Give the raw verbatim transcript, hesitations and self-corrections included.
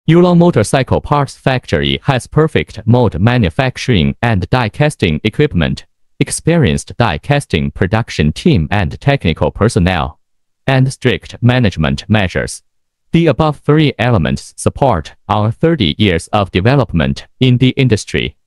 Yulong Motorcycle Parts Factory has perfect mold manufacturing and die casting equipment, experienced die casting production team and technical personnel, and strict management measures. The above three elements support our thirty years of development in the industry.